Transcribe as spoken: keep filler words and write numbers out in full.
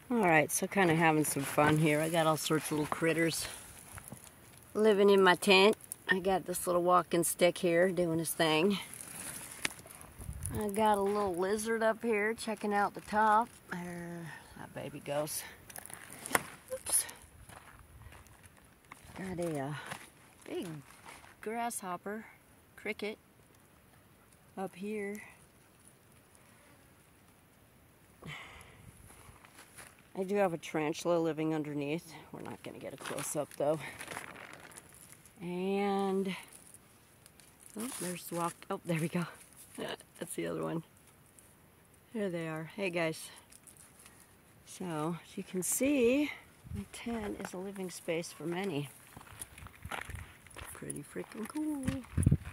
Alright, so kind of having some fun here. I got all sorts of little critters living in my tent. I got this little walking stick here doing his thing. I got a little lizard up here checking out the top. There that baby goes. Oops. Got a uh, big grasshopper, cricket, up here. I do have a tarantula living underneath. We're not going to get a close-up though. And, oh, there's the walk. Oh, there we go. That's the other one. There they are. Hey guys. So, as you can see, my tent is a living space for many. Pretty freaking cool.